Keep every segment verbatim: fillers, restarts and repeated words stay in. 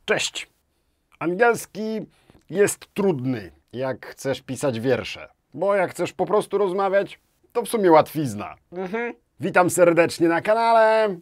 Cześć! Angielski jest trudny, jak chcesz pisać wiersze. Bo jak chcesz po prostu rozmawiać, to w sumie łatwizna. Mhm. Witam serdecznie na kanale.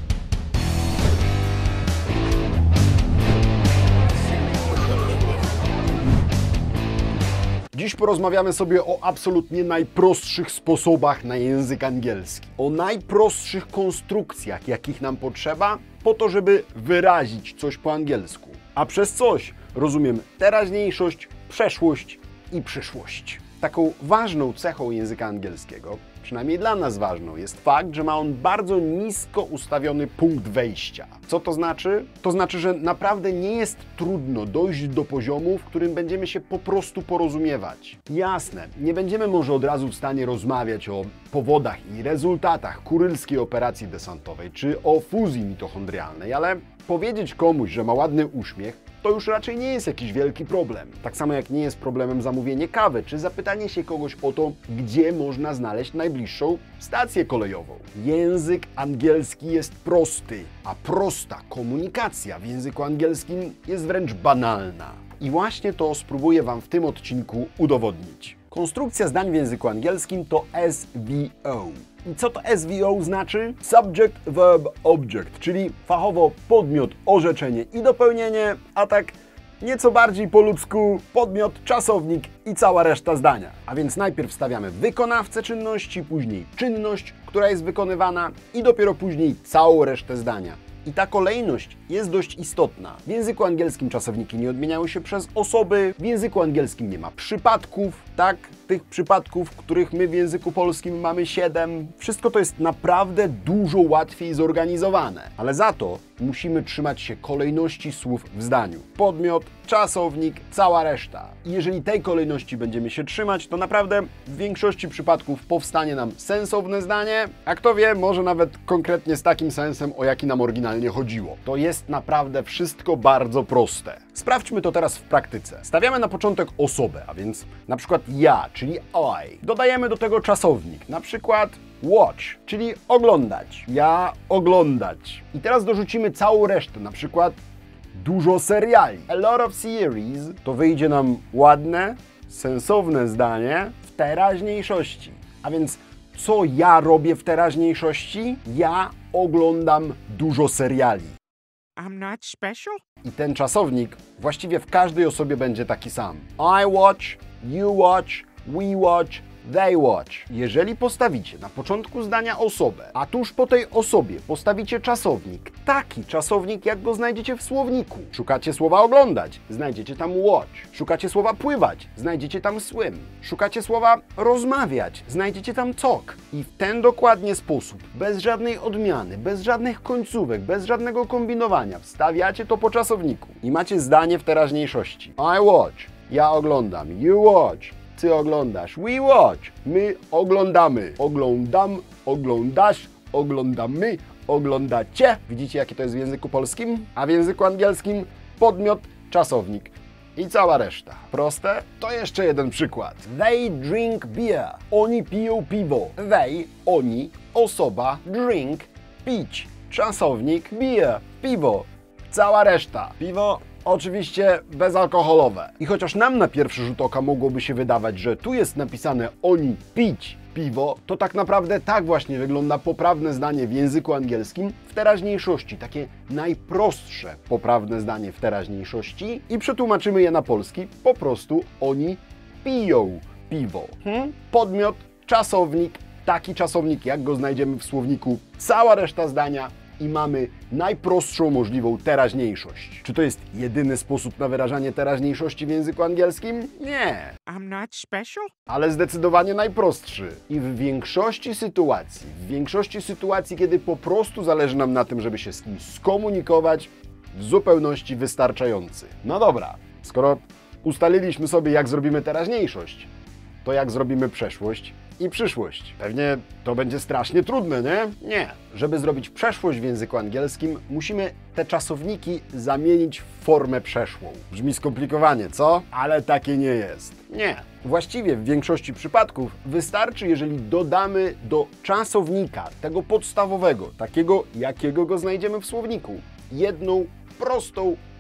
Dziś porozmawiamy sobie o absolutnie najprostszych sposobach na język angielski. O najprostszych konstrukcjach, jakich nam potrzeba, po to, żeby wyrazić coś po angielsku. A przez coś rozumiem teraźniejszość, przeszłość i przyszłość. Taką ważną cechą języka angielskiego, przynajmniej dla nas ważną, jest fakt, że ma on bardzo nisko ustawiony punkt wejścia. Co to znaczy? To znaczy, że naprawdę nie jest trudno dojść do poziomu, w którym będziemy się po prostu porozumiewać. Jasne, nie będziemy może od razu w stanie rozmawiać o powodach i rezultatach kurylskiej operacji desantowej, czy o fuzji mitochondrialnej, ale powiedzieć komuś, że ma ładny uśmiech, to już raczej nie jest jakiś wielki problem. Tak samo jak nie jest problemem zamówienie kawy, czy zapytanie się kogoś o to, gdzie można znaleźć najbliższą stację kolejową. Język angielski jest prosty, a prosta komunikacja w języku angielskim jest wręcz banalna. I właśnie to spróbuję Wam w tym odcinku udowodnić. Konstrukcja zdań w języku angielskim to S V O. I co to S V O znaczy? Subject, Verb, Object, czyli fachowo podmiot, orzeczenie i dopełnienie, a tak nieco bardziej po ludzku podmiot, czasownik i cała reszta zdania. A więc najpierw stawiamy wykonawcę czynności, później czynność, która jest wykonywana i dopiero później całą resztę zdania. I ta kolejność jest dość istotna. W języku angielskim czasowniki nie odmieniają się przez osoby, w języku angielskim nie ma przypadków, tak? Tych przypadków, których my w języku polskim mamy siedem. Wszystko to jest naprawdę dużo łatwiej zorganizowane, ale za to musimy trzymać się kolejności słów w zdaniu. Podmiot, czasownik, cała reszta. I jeżeli tej kolejności będziemy się trzymać, to naprawdę w większości przypadków powstanie nam sensowne zdanie, a kto wie, może nawet konkretnie z takim sensem, o jaki nam oryginalnie chodziło. To jest naprawdę wszystko bardzo proste. Sprawdźmy to teraz w praktyce. Stawiamy na początek osobę, a więc na przykład ja, czyli I. Dodajemy do tego czasownik, na przykład watch, czyli oglądać. Ja oglądać. I teraz dorzucimy całą resztę, na przykład dużo seriali. A lot of series to wyjdzie nam ładne, sensowne zdanie w teraźniejszości. A więc co ja robię w teraźniejszości? Ja oglądam dużo seriali. I'm not special? I ten czasownik właściwie w każdej osobie będzie taki sam. I watch, you watch, we watch, they watch. Jeżeli postawicie na początku zdania osobę, a tuż po tej osobie postawicie czasownik, taki czasownik, jak go znajdziecie w słowniku. Szukacie słowa oglądać, znajdziecie tam watch. Szukacie słowa pływać, znajdziecie tam swim. Szukacie słowa rozmawiać, znajdziecie tam talk. I w ten dokładnie sposób, bez żadnej odmiany, bez żadnych końcówek, bez żadnego kombinowania, wstawiacie to po czasowniku. I macie zdanie w teraźniejszości. I watch, ja oglądam, you watch, ty oglądasz, we watch, my oglądamy, oglądam, oglądasz, oglądamy, oglądacie. Widzicie, jakie to jest w języku polskim? A w języku angielskim podmiot, czasownik i cała reszta. Proste? To jeszcze jeden przykład. They drink beer. Oni piją piwo. They, oni, osoba, drink, pić. Czasownik, beer, piwo. Cała reszta. Piwo oczywiście bezalkoholowe. I chociaż nam na pierwszy rzut oka mogłoby się wydawać, że tu jest napisane oni pić piwo, to tak naprawdę tak właśnie wygląda poprawne zdanie w języku angielskim w teraźniejszości. Takie najprostsze poprawne zdanie w teraźniejszości i przetłumaczymy je na polski. Po prostu oni piją piwo. Hmm? Podmiot, czasownik, taki czasownik, jak go znajdziemy w słowniku, cała reszta zdania i mamy najprostszą możliwą teraźniejszość. Czy to jest jedyny sposób na wyrażanie teraźniejszości w języku angielskim? Nie. I'm not special? Ale zdecydowanie najprostszy. I w większości sytuacji, w większości sytuacji, kiedy po prostu zależy nam na tym, żeby się z kimś skomunikować, w zupełności wystarczający. No dobra, skoro ustaliliśmy sobie, jak zrobimy teraźniejszość, to jak zrobimy przeszłość i przyszłość. Pewnie to będzie strasznie trudne, nie? Nie. Żeby zrobić przeszłość w języku angielskim, musimy te czasowniki zamienić w formę przeszłą. Brzmi skomplikowanie, co? Ale takie nie jest. Nie. Właściwie w większości przypadków wystarczy, jeżeli dodamy do czasownika, tego podstawowego, takiego, jakiego go znajdziemy w słowniku, jedną prostą,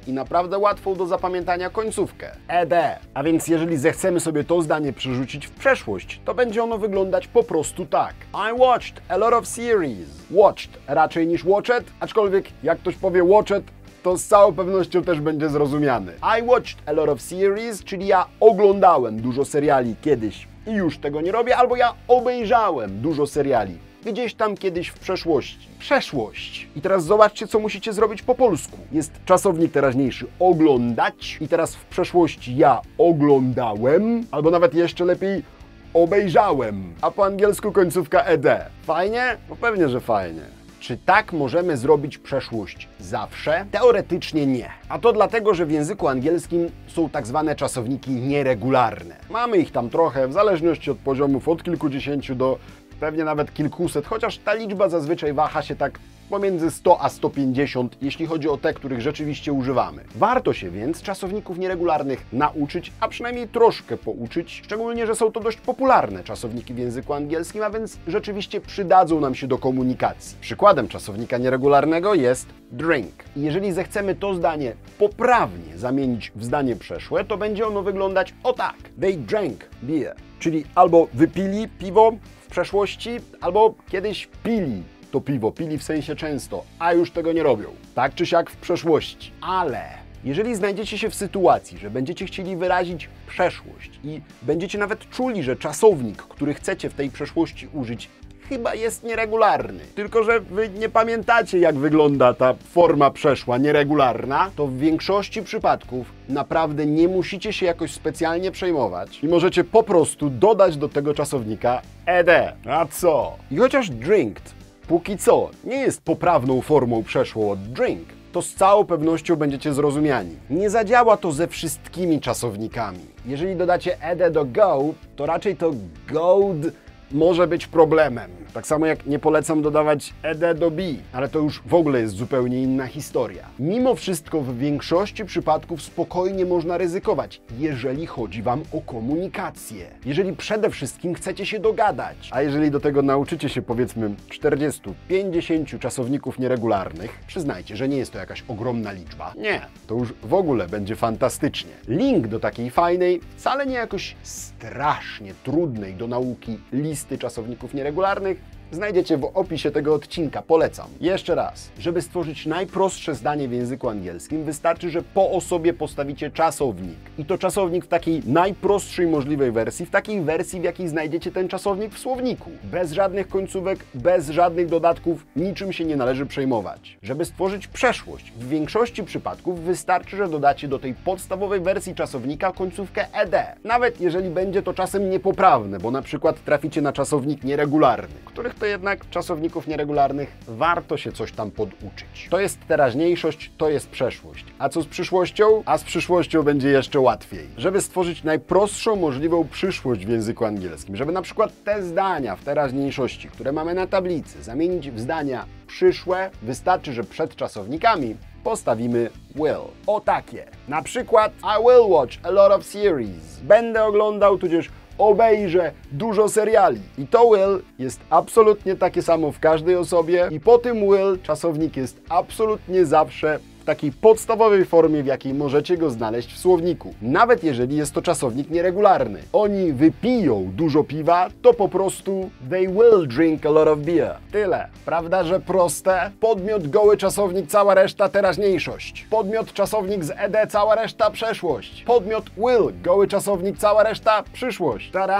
i naprawdę łatwą do zapamiętania końcówkę. ed. A więc jeżeli zechcemy sobie to zdanie przerzucić w przeszłość, to będzie ono wyglądać po prostu tak. I watched a lot of series. Watched raczej niż watched, aczkolwiek jak ktoś powie watched, to z całą pewnością też będzie zrozumiany. I watched a lot of series, czyli ja oglądałem dużo seriali kiedyś i już tego nie robię, albo ja obejrzałem dużo seriali gdzieś tam kiedyś w przeszłości. Przeszłość. I teraz zobaczcie, co musicie zrobić po polsku. Jest czasownik teraźniejszy oglądać i teraz w przeszłości ja oglądałem, albo nawet jeszcze lepiej obejrzałem, a po angielsku końcówka ed. Fajnie? No pewnie, że fajnie. Czy tak możemy zrobić przeszłość zawsze? Teoretycznie nie. A to dlatego, że w języku angielskim są tak zwane czasowniki nieregularne. Mamy ich tam trochę, w zależności od poziomów, od kilkudziesięciu do pewnie nawet kilkuset, chociaż ta liczba zazwyczaj waha się tak pomiędzy sto a sto pięćdziesiąt, jeśli chodzi o te, których rzeczywiście używamy. Warto się więc czasowników nieregularnych nauczyć, a przynajmniej troszkę pouczyć, szczególnie, że są to dość popularne czasowniki w języku angielskim, a więc rzeczywiście przydadzą nam się do komunikacji. Przykładem czasownika nieregularnego jest drink. I jeżeli zechcemy to zdanie poprawnie zamienić w zdanie przeszłe, to będzie ono wyglądać o tak. They drank beer. Czyli albo wypili piwo w przeszłości, albo kiedyś pili to piwo, pili w sensie często, a już tego nie robią. Tak czy siak w przeszłości. Ale jeżeli znajdziecie się w sytuacji, że będziecie chcieli wyrazić przeszłość i będziecie nawet czuli, że czasownik, który chcecie w tej przeszłości użyć, chyba jest nieregularny, tylko że wy nie pamiętacie, jak wygląda ta forma przeszła nieregularna, to w większości przypadków naprawdę nie musicie się jakoś specjalnie przejmować i możecie po prostu dodać do tego czasownika ed. A co? I chociaż drinked póki co nie jest poprawną formą przeszłą od drink, to z całą pewnością będziecie zrozumiani. Nie zadziała to ze wszystkimi czasownikami. Jeżeli dodacie ed do go, to raczej to goad może być problemem. Tak samo jak nie polecam dodawać ed do be, ale to już w ogóle jest zupełnie inna historia. Mimo wszystko w większości przypadków spokojnie można ryzykować, jeżeli chodzi Wam o komunikację. Jeżeli przede wszystkim chcecie się dogadać, a jeżeli do tego nauczycie się powiedzmy czterdziestu pięćdziesięciu czasowników nieregularnych, przyznajcie, że nie jest to jakaś ogromna liczba. Nie, to już w ogóle będzie fantastycznie. Link do takiej fajnej, wcale nie jakoś strasznie trudnej do nauki listy czasowników nieregularnych znajdziecie w opisie tego odcinka, polecam. Jeszcze raz, żeby stworzyć najprostsze zdanie w języku angielskim, wystarczy, że po osobie postawicie czasownik. I to czasownik w takiej najprostszej możliwej wersji, w takiej wersji, w jakiej znajdziecie ten czasownik w słowniku. Bez żadnych końcówek, bez żadnych dodatków, niczym się nie należy przejmować. Żeby stworzyć przeszłość, w większości przypadków wystarczy, że dodacie do tej podstawowej wersji czasownika końcówkę ed. Nawet jeżeli będzie to czasem niepoprawne, bo na przykład traficie na czasownik nieregularny, których to jednak czasowników nieregularnych warto się coś tam poduczyć. To jest teraźniejszość, to jest przeszłość. A co z przyszłością? A z przyszłością będzie jeszcze łatwiej. Żeby stworzyć najprostszą możliwą przyszłość w języku angielskim, żeby na przykład te zdania w teraźniejszości, które mamy na tablicy, zamienić w zdania przyszłe, wystarczy, że przed czasownikami postawimy will. O takie. Na przykład I will watch a lot of series. Będę oglądał, tudzież obejrzę dużo seriali. I to will jest absolutnie takie samo w każdej osobie i po tym will czasownik jest absolutnie zawsze w takiej podstawowej formie, w jakiej możecie go znaleźć w słowniku. Nawet jeżeli jest to czasownik nieregularny. Oni wypiją dużo piwa, to po prostu they will drink a lot of beer. Tyle. Prawda, że proste? Podmiot goły czasownik, cała reszta teraźniejszość. Podmiot czasownik z ed, cała reszta przeszłość. Podmiot will, goły czasownik, cała reszta przyszłość. Tada!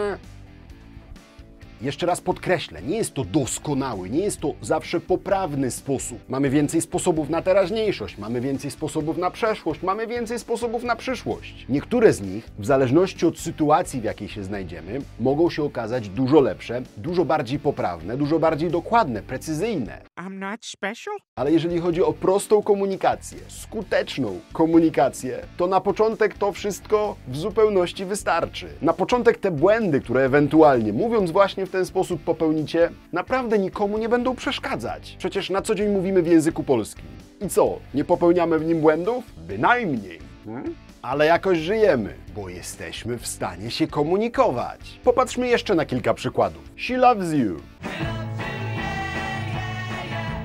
Jeszcze raz podkreślę, nie jest to doskonały, nie jest to zawsze poprawny sposób. Mamy więcej sposobów na teraźniejszość, mamy więcej sposobów na przeszłość, mamy więcej sposobów na przyszłość. Niektóre z nich, w zależności od sytuacji, w jakiej się znajdziemy, mogą się okazać dużo lepsze, dużo bardziej poprawne, dużo bardziej dokładne, precyzyjne. I'm not special? Ale jeżeli chodzi o prostą komunikację, skuteczną komunikację, to na początek to wszystko w zupełności wystarczy. Na początek te błędy, które ewentualnie, mówiąc właśnie w ten sposób popełnicie, naprawdę nikomu nie będą przeszkadzać. Przecież na co dzień mówimy w języku polskim. I co, nie popełniamy w nim błędów? Bynajmniej. Hmm? Ale jakoś żyjemy, bo jesteśmy w stanie się komunikować. Popatrzmy jeszcze na kilka przykładów. She loves you.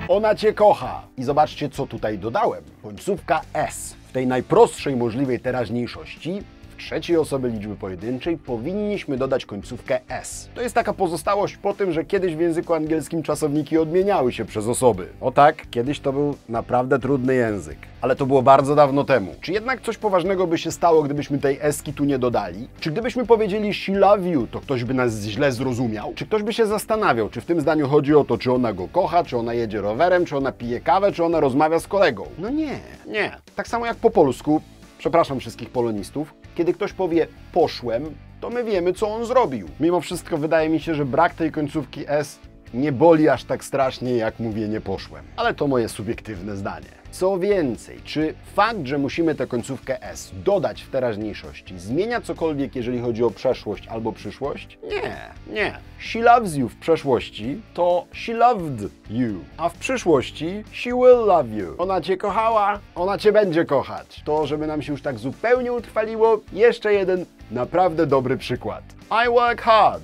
Ona cię kocha. I zobaczcie, co tutaj dodałem. Końcówka S. W tej najprostszej możliwej teraźniejszości w trzeciej osoby liczby pojedynczej powinniśmy dodać końcówkę S. To jest taka pozostałość po tym, że kiedyś w języku angielskim czasowniki odmieniały się przez osoby. O tak, kiedyś to był naprawdę trudny język. Ale to było bardzo dawno temu. Czy jednak coś poważnego by się stało, gdybyśmy tej eski tu nie dodali? Czy gdybyśmy powiedzieli she love you, to ktoś by nas źle zrozumiał? Czy ktoś by się zastanawiał, czy w tym zdaniu chodzi o to, czy ona go kocha, czy ona jedzie rowerem, czy ona pije kawę, czy ona rozmawia z kolegą? No nie, nie. Tak samo jak po polsku, przepraszam wszystkich polonistów, kiedy ktoś powie poszłem, to my wiemy, co on zrobił. Mimo wszystko wydaje mi się, że brak tej końcówki S nie boli aż tak strasznie, jak mówienie poszłem. Ale to moje subiektywne zdanie. Co więcej, czy fakt, że musimy tę końcówkę S dodać w teraźniejszości, zmienia cokolwiek, jeżeli chodzi o przeszłość albo przyszłość? Nie, nie. She loves you w przeszłości to she loved you, a w przyszłości she will love you. Ona cię kochała, ona cię będzie kochać. To, żeby nam się już tak zupełnie utrwaliło, jeszcze jeden naprawdę dobry przykład. I work hard.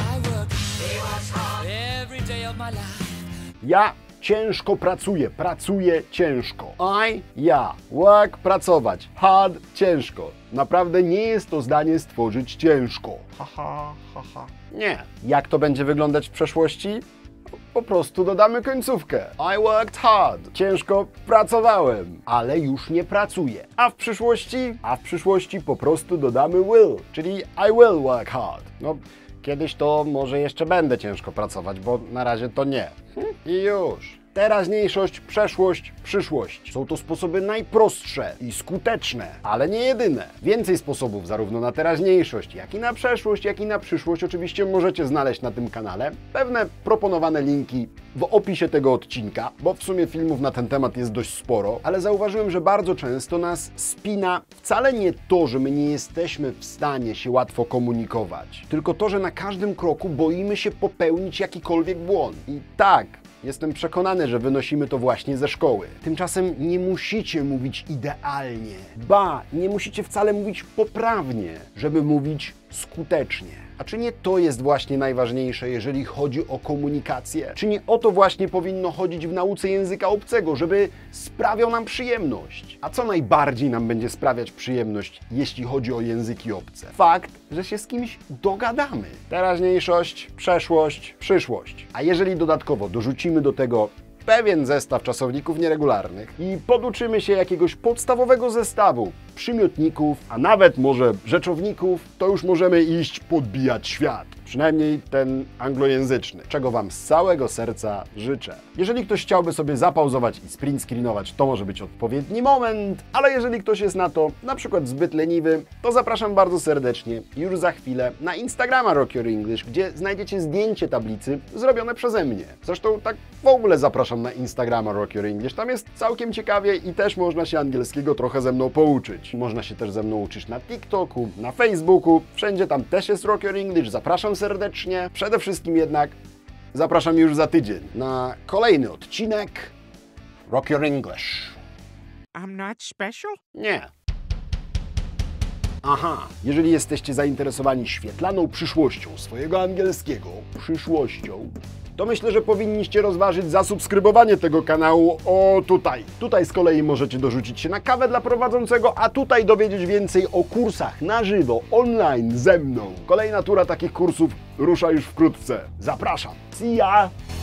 Ja ciężko pracuję, pracuję ciężko. I, ja, work, pracować, hard, ciężko. Naprawdę nie jest to zdanie stworzyć ciężko. Ha, ha, ha, ha. Nie. Jak to będzie wyglądać w przeszłości? Po prostu dodamy końcówkę. I worked hard. Ciężko pracowałem, ale już nie pracuję. A w przyszłości? A w przyszłości po prostu dodamy will, czyli I will work hard. No, kiedyś to może jeszcze będę ciężko pracować, bo na razie to nie. I już. Teraźniejszość, przeszłość, przyszłość. Są to sposoby najprostsze i skuteczne, ale nie jedyne. Więcej sposobów zarówno na teraźniejszość, jak i na przeszłość, jak i na przyszłość oczywiście możecie znaleźć na tym kanale. Pewne proponowane linki w opisie tego odcinka, bo w sumie filmów na ten temat jest dość sporo, ale zauważyłem, że bardzo często nas spina wcale nie to, że my nie jesteśmy w stanie się łatwo komunikować, tylko to, że na każdym kroku boimy się popełnić jakikolwiek błąd. I tak, jestem przekonany, że wynosimy to właśnie ze szkoły. Tymczasem nie musicie mówić idealnie. Ba, nie musicie wcale mówić poprawnie, żeby mówić skutecznie. A czy nie to jest właśnie najważniejsze, jeżeli chodzi o komunikację? Czy nie o to właśnie powinno chodzić w nauce języka obcego, żeby sprawiał nam przyjemność? A co najbardziej nam będzie sprawiać przyjemność, jeśli chodzi o języki obce? Fakt, że się z kimś dogadamy. Teraźniejszość, przeszłość, przyszłość. A jeżeli dodatkowo dorzucimy do tego pewien zestaw czasowników nieregularnych i poduczymy się jakiegoś podstawowego zestawu przymiotników, a nawet może rzeczowników, to już możemy iść podbijać świat. Przynajmniej ten anglojęzyczny, czego Wam z całego serca życzę. Jeżeli ktoś chciałby sobie zapauzować i sprint screenować, to może być odpowiedni moment, ale jeżeli ktoś jest na to na przykład zbyt leniwy, to zapraszam bardzo serdecznie już za chwilę na Instagrama Rock Your English, gdzie znajdziecie zdjęcie tablicy zrobione przeze mnie. Zresztą tak w ogóle zapraszam na Instagrama Rock Your English, tam jest całkiem ciekawie i też można się angielskiego trochę ze mną pouczyć. Można się też ze mną uczyć na TikToku, na Facebooku, wszędzie tam też jest Rock Your English, zapraszam serdecznie. Przede wszystkim jednak zapraszam już za tydzień na kolejny odcinek Rock Your English. I'm not special? Nie. Aha, jeżeli jesteście zainteresowani świetlaną przyszłością swojego angielskiego, przyszłością, to myślę, że powinniście rozważyć zasubskrybowanie tego kanału o tutaj. Tutaj z kolei możecie dorzucić się na kawę dla prowadzącego, a tutaj dowiedzieć więcej o kursach na żywo, online ze mną. Kolejna tura takich kursów rusza już wkrótce. Zapraszam. See ya!